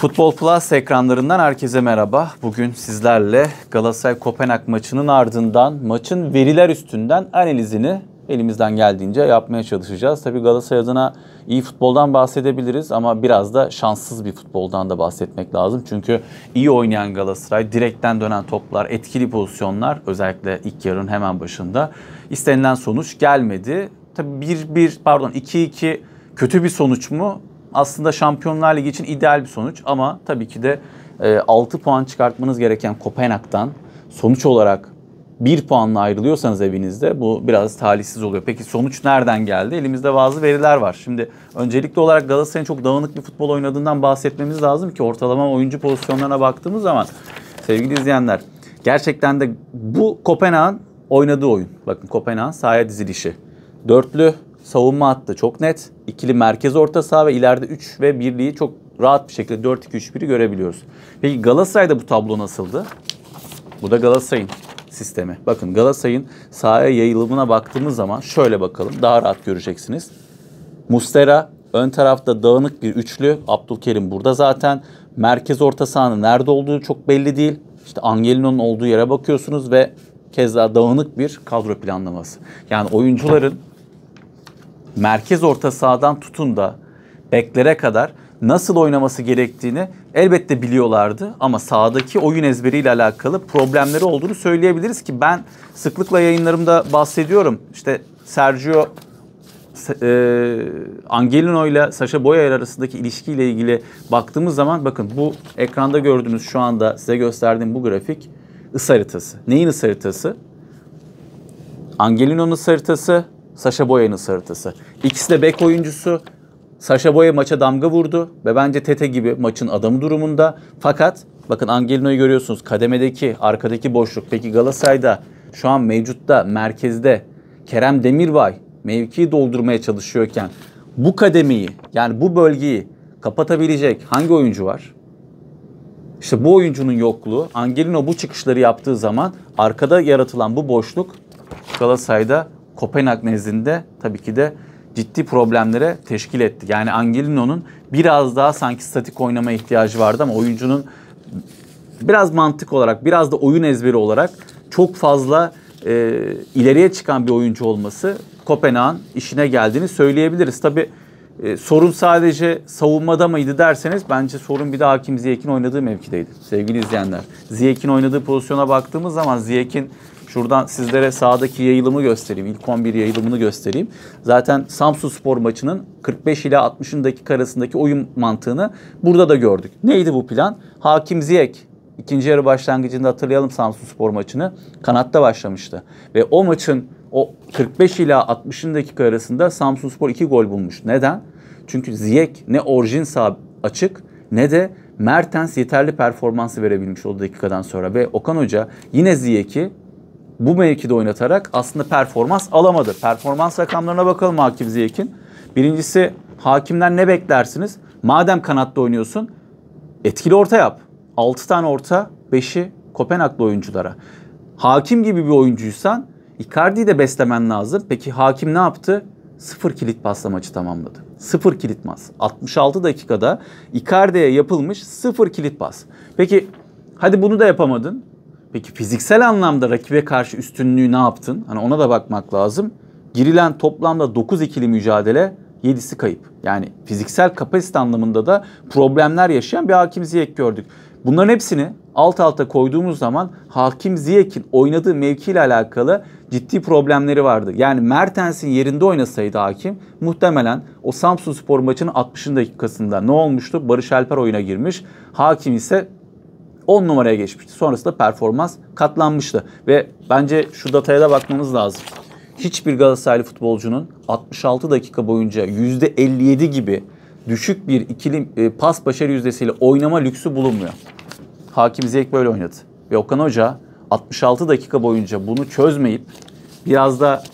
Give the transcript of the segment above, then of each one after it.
Futbol Plus ekranlarından herkese merhaba. Bugün sizlerle Galatasaray-Kopenhag maçının ardından maçın veriler üstünden analizini elimizden geldiğince yapmaya çalışacağız. Tabii Galatasaray adına iyi futboldan bahsedebiliriz ama biraz da şanssız bir futboldan da bahsetmek lazım. Çünkü iyi oynayan Galatasaray, direkten dönen toplar, etkili pozisyonlar özellikle ilk yarının hemen başında istenilen sonuç gelmedi. Tabii 2-2 kötü bir sonuç mu? Aslında Şampiyonlar Ligi için ideal bir sonuç ama tabii ki de 6 puan çıkartmanız gereken Kopenhag'dan sonuç olarak 1 puanla ayrılıyorsanız evinizde bu biraz talihsiz oluyor. Peki sonuç nereden geldi? Elimizde bazı veriler var. Şimdi öncelikli olarak Galatasaray'ın çok dağınık bir futbol oynadığından bahsetmemiz lazım ki ortalama oyuncu pozisyonlarına baktığımız zaman sevgili izleyenler gerçekten de bu Kopenhag'ın oynadığı oyun. Bakın Kopenhag'ın sahaya dizilişi. Dörtlü savunma hattı çok net. İkili merkez orta saha ve ileride 3 ve birliği çok rahat bir şekilde 4-2-3-1'i görebiliyoruz. Peki Galatasaray'da bu tablo nasıldı? Bu da Galatasaray'ın sistemi. Bakın Galatasaray'ın sahaya yayılımına baktığımız zaman şöyle bakalım. Daha rahat göreceksiniz. Muslera ön tarafta dağınık bir üçlü. Abdülkerim burada zaten. Merkez orta sahanın nerede olduğu çok belli değil. İşte Angelino'nun olduğu yere bakıyorsunuz ve keza dağınık bir kadro planlaması. Yani oyuncuların merkez orta sahadan tutun da beklere kadar nasıl oynaması gerektiğini elbette biliyorlardı. Ama sahadaki oyun ezberiyle alakalı problemleri olduğunu söyleyebiliriz ki ben sıklıkla yayınlarımda bahsediyorum. İşte Sergio Angelino ile Sacha Boey arasındaki ilişkiyle ilgili baktığımız zaman bakın bu ekranda gördüğünüz şu anda size gösterdiğim bu grafik ısı haritası. Neyin ısı haritası? Angelino'nun ısı haritası, Sacha Boey'nin ısı haritası. İkisi de bek oyuncusu. Sacha Boey maça damga vurdu ve bence Tete gibi maçın adamı durumunda. Fakat bakın Angelino'yu görüyorsunuz. Kademedeki, arkadaki boşluk. Peki Galatasaray'da şu an mevcutta, merkezde Kerem Demirbay mevkiyi doldurmaya çalışıyorken bu kademeyi yani bu bölgeyi kapatabilecek hangi oyuncu var? İşte bu oyuncunun yokluğu. Angelino bu çıkışları yaptığı zaman arkada yaratılan bu boşluk Galatasaray'da Kopenhag nezdinde tabii ki de ciddi problemlere teşkil etti. Yani Angelino'nun biraz daha sanki statik oynama ihtiyacı vardı ama oyuncunun biraz mantık olarak, biraz da oyun ezberi olarak çok fazla ileriye çıkan bir oyuncu olması Kopenhag'ın işine geldiğini söyleyebiliriz. Tabii sorun sadece savunmada mıydı derseniz bence sorun bir de Hakim Ziyech'in oynadığı mevkideydi sevgili izleyenler. Ziyech'in oynadığı pozisyona baktığımız zaman Ziyech'in şuradan sizlere sahadaki yayılımı göstereyim. İlk 11 yayılımını göstereyim. Zaten Samsunspor maçının 45 ile 60. dakika arasındaki oyun mantığını burada da gördük. Neydi bu plan? Hakim Ziyech ikinci yarı başlangıcında hatırlayalım Samsunspor maçını. Kanatta başlamıştı. Ve o maçın o 45 ile 60. dakika arasında Samsunspor 2 gol bulmuş. Neden? Çünkü Ziyech ne orijin sağ açık ne de Mertens yeterli performansı verebilmiş o dakikadan sonra. Ve Okan Hoca yine Ziyech'i bu mevkide oynatarak aslında performans alamadı. Performans rakamlarına bakalım Hakim Ziyech'in. Birincisi Hakim'den ne beklersiniz? Madem kanatta oynuyorsun etkili orta yap. 6 tane orta, 5'i Kopenhag'lı oyunculara. Hakim gibi bir oyuncuysan Icardi'yi de beslemen lazım. Peki Hakim ne yaptı? 0 kilit pasla maçı tamamladı. 0 kilit pas. 66 dakikada Icardi'ye yapılmış 0 kilit pas. Peki hadi bunu da yapamadın. Peki fiziksel anlamda rakibe karşı üstünlüğü ne yaptın? Hani ona da bakmak lazım. Girilen toplamda 9 ikili mücadele, 7'si kayıp. Yani fiziksel kapasite anlamında da problemler yaşayan bir Hakim Ziyech gördük. Bunların hepsini alt alta koyduğumuz zaman Hakim Ziyech'in oynadığı mevkiyle alakalı ciddi problemleri vardı. Yani Mertens'in yerinde oynasaydı Hakim muhtemelen o Samsunspor maçının 60. dakikasında ne olmuştu? Barış Alper oyuna girmiş. Hakim ise 10 numaraya geçmişti. Sonrasında performans katlanmıştı. Ve bence şu dataya da bakmamız lazım. Hiçbir Galatasaraylı futbolcunun 66 dakika boyunca %57 gibi düşük bir ikili pas başarı yüzdesiyle oynama lüksü bulunmuyor. Hakim Ziyech böyle oynadı. Ve Okan Hoca 66 dakika boyunca bunu çözmeyip biraz da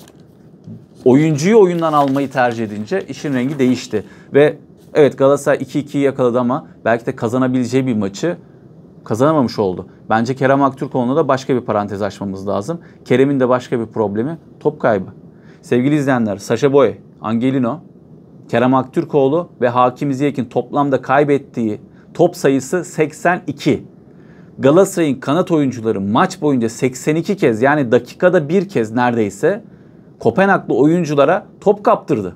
oyuncuyu oyundan almayı tercih edince işin rengi değişti. Ve evet Galatasaray 2-2'yi yakaladı ama belki de kazanabileceği bir maçı kazanamamış oldu. Bence Kerem Aktürkoğlu'na da başka bir parantez açmamız lazım. Kerem'in de başka bir problemi top kaybı. Sevgili izleyenler, Sacha Boey, Angelino, Kerem Aktürkoğlu ve Hakim Ziyech'in toplamda kaybettiği top sayısı 82. Galatasaray'ın kanat oyuncuları maç boyunca 82 kez, yani dakikada bir kez neredeyse Kopenhaglı oyunculara top kaptırdı.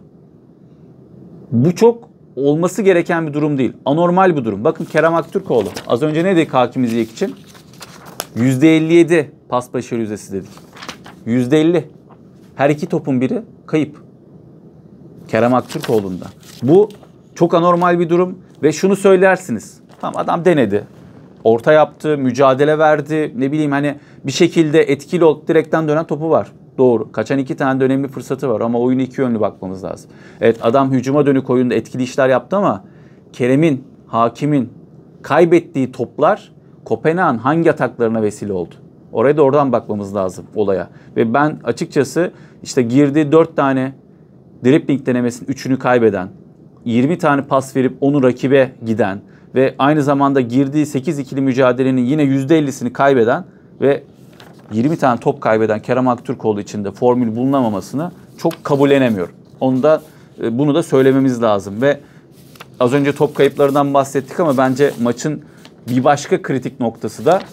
Bu çok olması gereken bir durum değil. Anormal bir durum. Bakın Kerem Aktürkoğlu. Az önce ne dedik Hakim Ziyech için? %57 pas başarı yüzdesi dedik. %50. Her iki topun biri kayıp. Kerem Aktürkoğlu'nda. Bu çok anormal bir durum ve şunu söylersiniz. Tamam, adam denedi. Orta yaptı, mücadele verdi. Ne bileyim, hani bir şekilde etkili olup direkten dönen topu var. Doğru. Kaçan 2 tane de önemli fırsatı var ama oyunu iki yönlü bakmamız lazım. Evet, adam hücuma dönük oyunda etkili işler yaptı ama Kerem'in, Hakim'in kaybettiği toplar Kopenhag'ın hangi ataklarına vesile oldu? Oraya da oradan bakmamız lazım olaya. Ve ben açıkçası işte girdiği 4 tane dribbling denemesinin 3'ünü kaybeden, 20 tane pas verip onu rakibe giden ve aynı zamanda girdiği 8 ikili mücadelenin yine %50'sini kaybeden ve 20 tane top kaybeden Kerem Aktürkoğlu için de formül bulunamamasını çok kabullenemiyorum. Bunu da söylememiz lazım ve az önce top kayıplarından bahsettik ama bence maçın bir başka kritik noktası da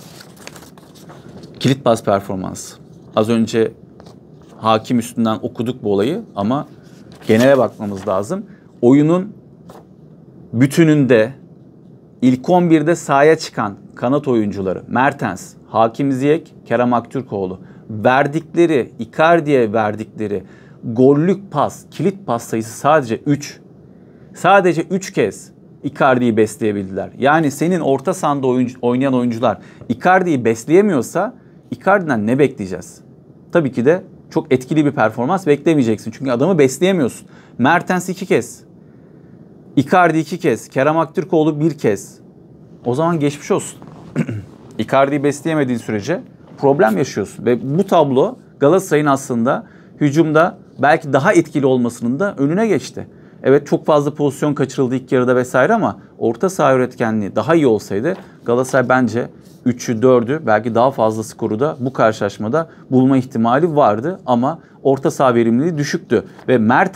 kilit pas performansı. Az önce Hakim üstünden okuduk bu olayı ama genele bakmamız lazım. Oyunun bütününde ilk 11'de sahaya çıkan kanat oyuncuları Mertens, Hakim Ziyech, Kerem Aktürkoğlu verdikleri, Icardi'ye verdikleri gollük pas, kilit pas sayısı sadece 3. Sadece 3 kez Icardi'yi besleyebildiler. Yani senin orta sahada oynayan oyuncular Icardi'yi besleyemiyorsa Icardi'den ne bekleyeceğiz? Tabii ki de çok etkili bir performans beklemeyeceksin. Çünkü adamı besleyemiyorsun. Mertens 2 kez. Icardi 2 kez. Kerem Aktürkoğlu 1 kez. O zaman geçmiş olsun. Icardi'yi besleyemediğin sürece problem yaşıyorsun. Ve bu tablo Galatasaray'ın aslında hücumda belki daha etkili olmasının da önüne geçti. Evet, çok fazla pozisyon kaçırıldı ilk yarıda vesaire ama orta saha üretkenliği daha iyi olsaydı Galatasaray bence 3'ü 4'ü belki daha fazla skoru da bu karşılaşmada bulma ihtimali vardı ama orta saha verimliliği düşüktü. Ve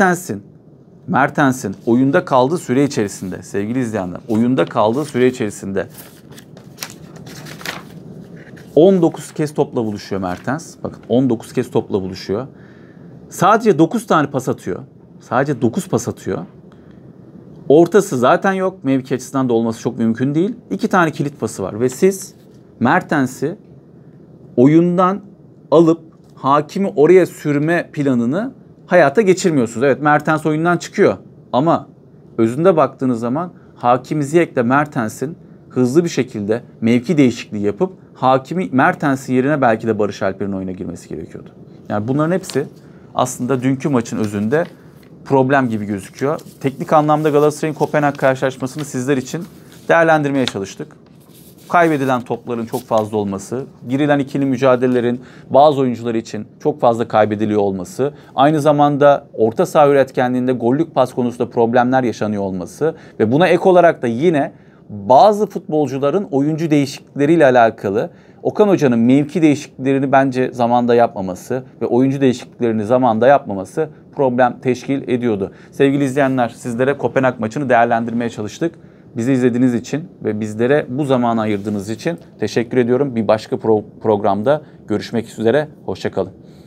Mertens'in oyunda kaldığı süre içerisinde, sevgili izleyenler, oyunda kaldığı süre içerisinde 19 kez topla buluşuyor Mertens. Bakın 19 kez topla buluşuyor. Sadece 9 tane pas atıyor. Sadece 9 pas atıyor. Ortası zaten yok. Mevki açısından da olması çok mümkün değil. 2 tane kilit pası var ve siz Mertens'i oyundan alıp Hakimi oraya sürme planını hayata geçirmiyorsunuz. Evet, Mertens oyundan çıkıyor ama özünde baktığınız zaman Hakim Ziyech ile Mertens'in hızlı bir şekilde mevki değişikliği yapıp Hakimi, Mertens'in yerine belki de Barış Alper'in oyuna girmesi gerekiyordu. Yani bunların hepsi aslında dünkü maçın özünde problem gibi gözüküyor. Teknik anlamda Galatasaray'ın Kopenhag karşılaşmasını sizler için değerlendirmeye çalıştık. Kaybedilen topların çok fazla olması, girilen ikili mücadelelerin bazı oyuncular için çok fazla kaybediliyor olması, aynı zamanda orta saha üretkenliğinde gollük pas konusunda problemler yaşanıyor olması ve buna ek olarak da yine bazı futbolcuların oyuncu değişiklikleriyle alakalı Okan Hoca'nın mevki değişikliklerini bence zamanda yapmaması ve oyuncu değişikliklerini zamanda yapmaması problem teşkil ediyordu. Sevgili izleyenler, sizlere Kopenhag maçını değerlendirmeye çalıştık. Bizi izlediğiniz için ve bizlere bu zamanı ayırdığınız için teşekkür ediyorum. Bir başka programda görüşmek üzere. Hoşça kalın.